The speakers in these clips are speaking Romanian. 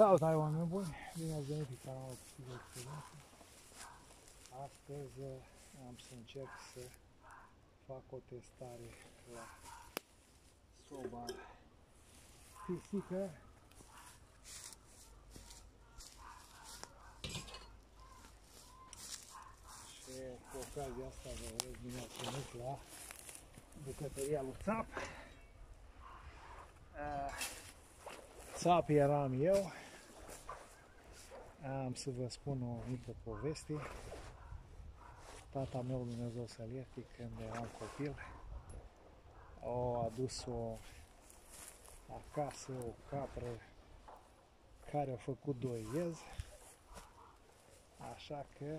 Salutare oameni buni, bine ați venit pe canalul Câștigă Experiențe. Astăzi am să încerc să fac o testare la soba pisică. Și cu ocazia asta vă urez bine ați venit la bucătăria lui Țap. Țap eram eu. Am să vă spun o mică poveste. Tata meu, Dumnezeu să-l ierte, când eram copil, a adus-o acasă o capră care a făcut 2 iezi, așa că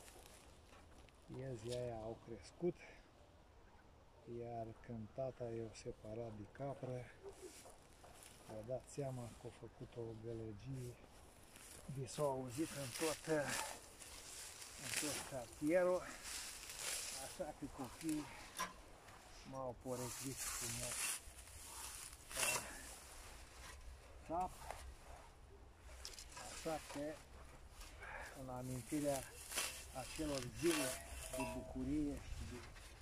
iezii aia au crescut, iar când tata i-a separat de capră, a dat seama că a făcut o gălăgie de s-a auzit în tot cartierul, așa că copiii m-au poreclit frumos Țap, așa că în amintirea acelor zile de bucurie și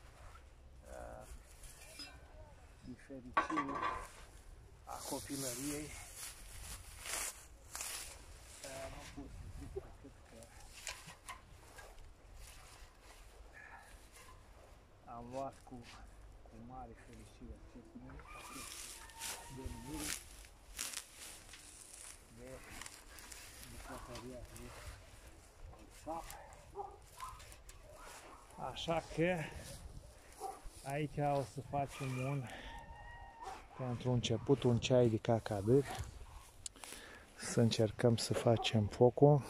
de fericire a copilăriei, nu pot să zic decât că am luat cu mare fericire acest denumire de bucătăria de Țap. Așa că aici o să facem pentru început un ceai de cacadâr. Să încercăm să facem focul.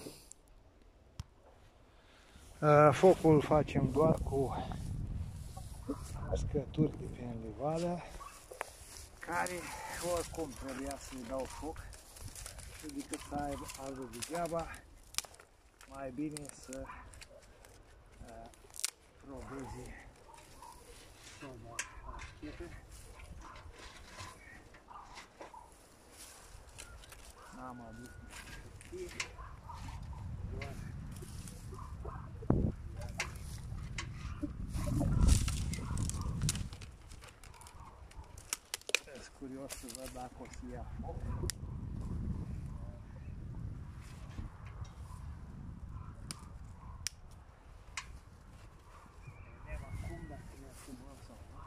Focul îl facem doar cu uscături de pe livadă, care oricum trebuia să-i dau foc și decât să aibă degeaba, mai bine să probeze soba așchete. N-am adus nici hârtie, doar sunt curios să văd dacă o să ia foc. Vedem acum dacă ne asumăm sau nu.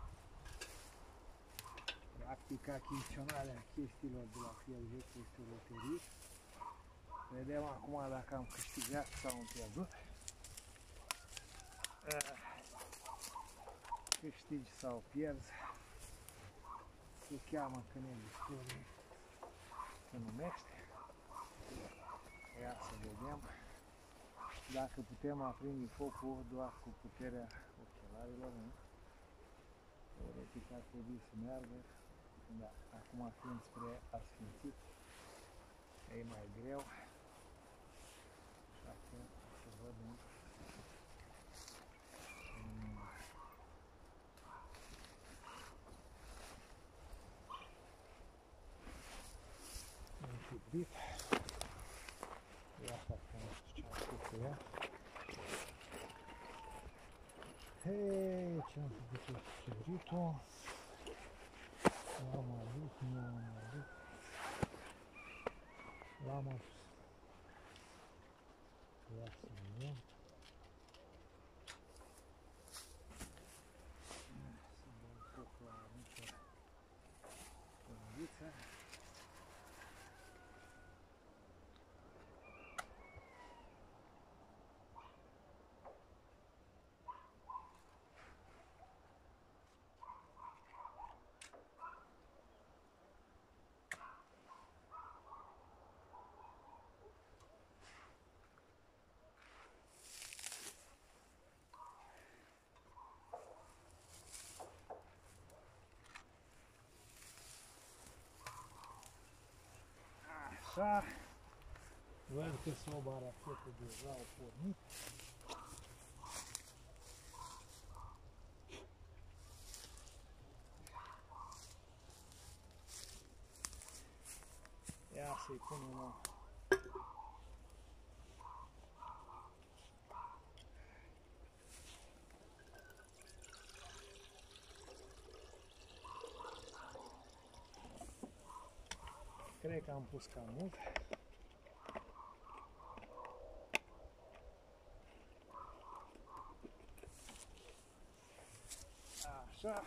Practic, achiziționarea chestiilor de la Fieljet este o loterie. Vedem acum dacă am câștigat sau am pierdut. Câștigi sau pierzi, se cheamă când e istorie, se numește. Ia să vedem dacă putem aprinde focul doar cu puterea ochelarilor, nu? Teoretic ar trebui să meargă, dar acum fiind spre asfințit, e mai greu, așa că o să văd un hibrid. Ia fac că nu știu ce am făcut cu ea. Hei, ce am făcut cu hibritul? L-am adus, nu l-am adus. L-am adus. Ia să vedem. Să dăm foc la o mică pândiță. Așa, văd că soba rachetă deja a pornit. Ia să-i punem o... Cred că am pus cam mult. Așa.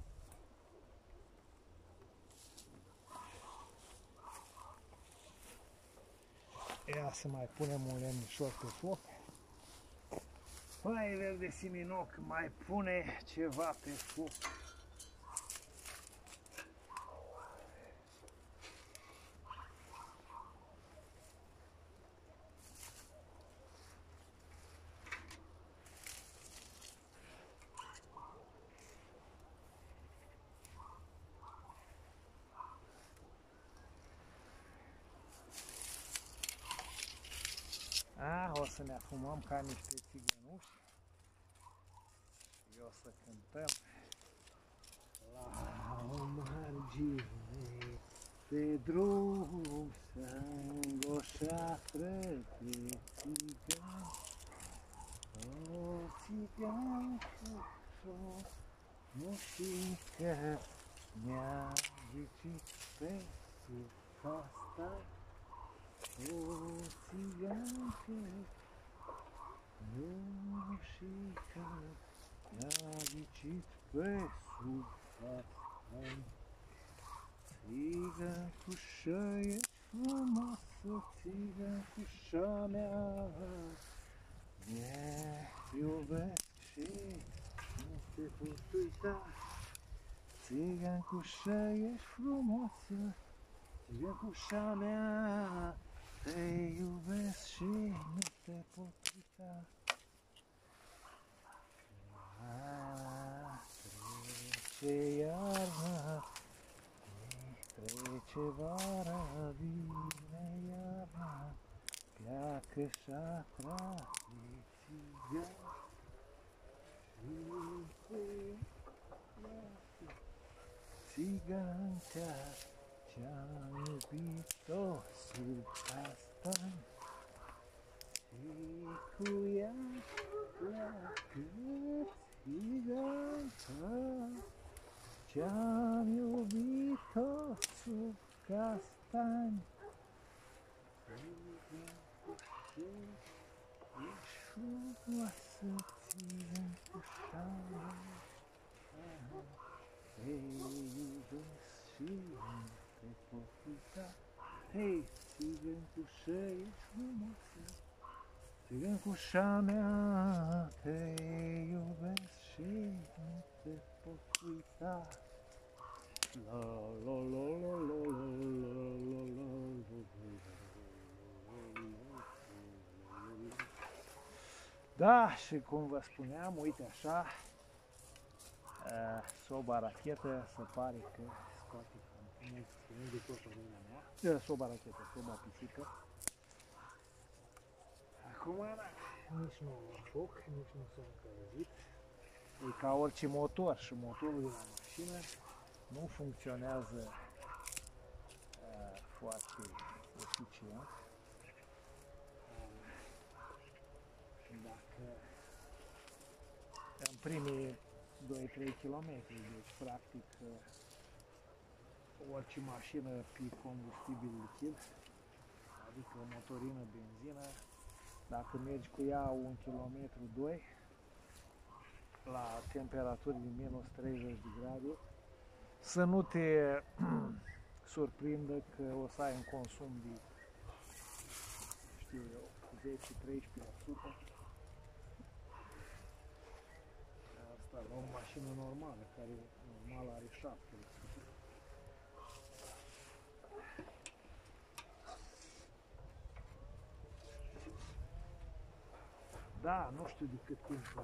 Ia să mai punem un lemnișor pe foc. Păi, verde siminoc, mai pune ceva pe foc. O să ne afumăm ca niște țigănuși și o să cântăm la o margine de drum s-angoșatră de țigani, o țigancă frumușică mi-a ghicit pe sub asta. O țigancă frumușică mi-a ghicit pe sub asta. Țigancușă, ești frumoasă, țigancușa mea, ne iubesc și nu te pot uita. Țigancușă, ești frumoasă, țigancușa mea, te iubesc și nu te pot uita. Trece iarna, trece vara, vine iarna, pleacă șatra de țigani și pleacă țiganca ce-am iubit-o sub castani și cu ea pleacă țiganca ce-am iubit-o sub castani. Ești frumoasă, țigancușa mea, te iubesc și nu te pot uita. Hei, țigancușă, ești frumoasă, țigancușa mea, te iubesc și nu te pot uita. La la la la la la la la la. Da, și cum vă spuneam, uite așa, soba rachetă se pare că scoate cam mult de tot părerea mea. Soba rachetă, soba pisică. Acum nici nu am foc, nici nu s-a încălzit. E ca orice motor și motorul de la mașină nu funcționează foarte eficient. Dacă în primii 2-3 km, deci practic orice mașină pe combustibil lichid, adică motorină, benzină, dacă mergi cu ea 1 km, 2 la temperaturi de minus 30 de grade, să nu te surprindă că o să ai un consum de, știu eu, 10-13%. Asta la o mașină normală, care normal are 7%. Da, nu știu de cât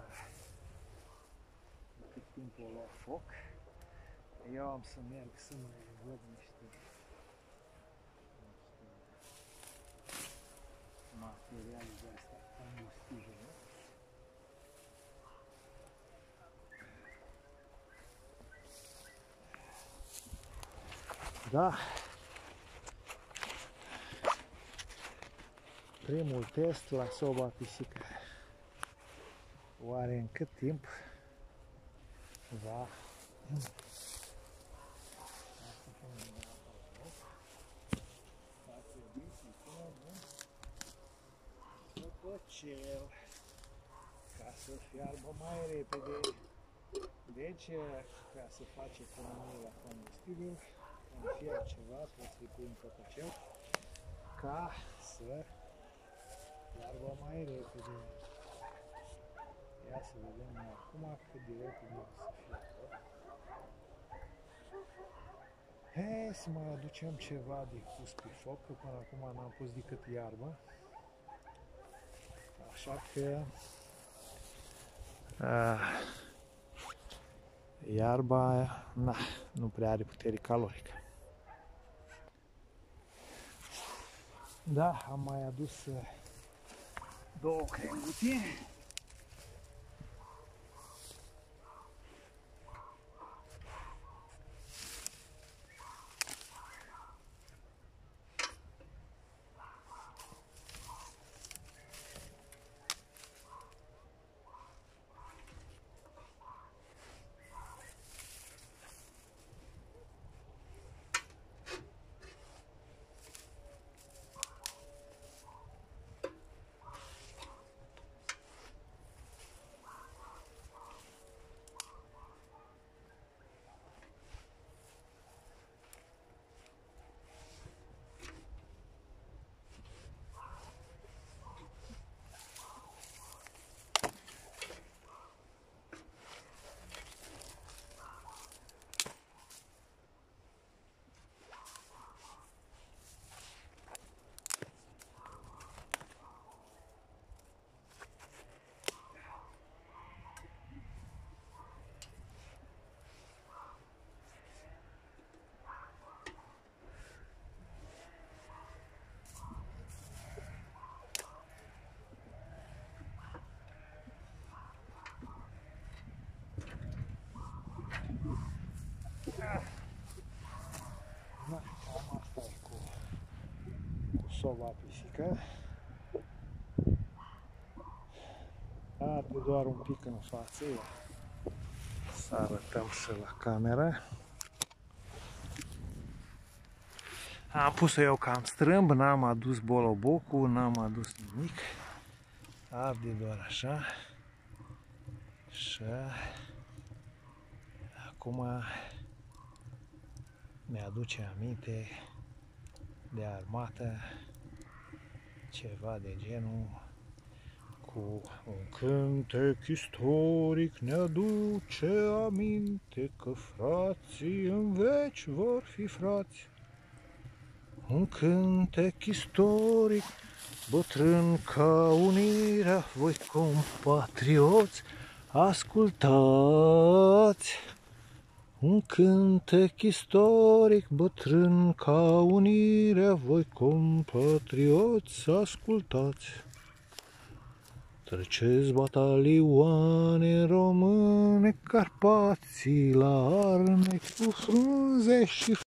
timp o lua foc. Eu am să merg să mai văd niște materiale de astea combustibile. Da. primul test la soba pisică. Oare în cât timp va cel ca să fiarbă mai repede. Deci, ca să faci economie la combustibil, când fierbi ceva, trebuie să-i pui în cococel ca să fiarbă mai repede. Ia să vedem acum cât de repede o să fiarbă. Hai să mai aducem ceva de pus pe foc, că până acum n-am pus decât iarbă. Așa că iarba nu prea are putere calorică. Da, am mai adus 2 crenguții. Da, cam asta e cu soba pisică. Arde doar un pic în față. Să arătăm și la cameră. Am pus-o eu cam strâmb, n-am adus bolobocul, n-am adus nimic. Arde doar așa. Și acum mi-aduce aminte de armată, ceva de genul cu un cântec istoric ne aduce aminte că frații în veci vor fi frați. Un cântec istoric, bătrân ca unirea, voi compatrioți, ascultați. Un cântec istoric, bătrân ca unirea, voi compatrioți, ascultați. Treceți batalioane române, Carpații la arme, cu frunze și